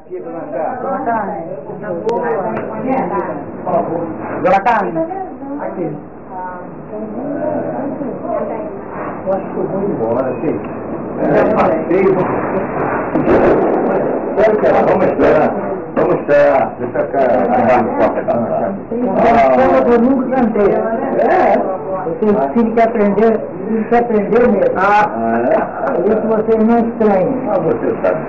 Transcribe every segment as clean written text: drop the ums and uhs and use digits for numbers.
Aqui, dona Carne. Dona Carne. Dona Carne. Aqui. Eu acho que eu vou embora, sim. Vamos esperar. Vamos esperar. Deixa cá. Eu nunca cantei. Eu tenho filho que aprender mesmo. Isso vocês não estranham. Você sabe.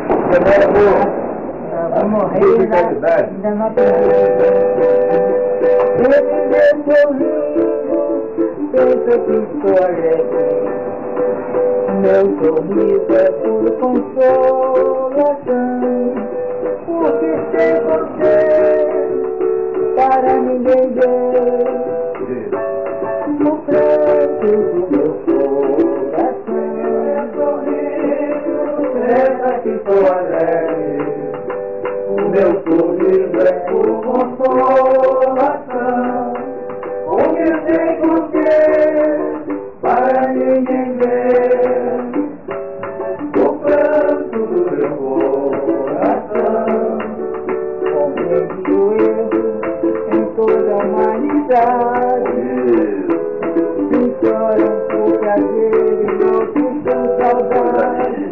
Vou morrer ainda não aprendi. Ele vê meu riso, pensa que estou alegre. Meu sorriso é por consolação, porque sem você para me entender no preço do meu coração. Meu sorriso, pensa que estou alegre. O meu sorriso é por consolação, porque sem você para me entender o pranto do meu coração. Compreende o erro em toda a humanidade, que choram por prazer e outros por saudade.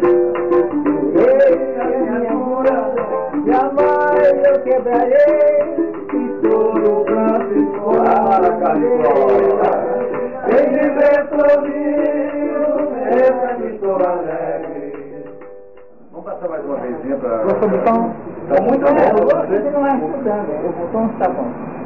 Jamais eu quebrarei e todo canto escolarei. Quem viver sorrindo, pensa que estou alegre. Vamos passar mais uma vezinha para... Gostou do tom? Tá muito bom. Você não vai estudando, o tom está bom.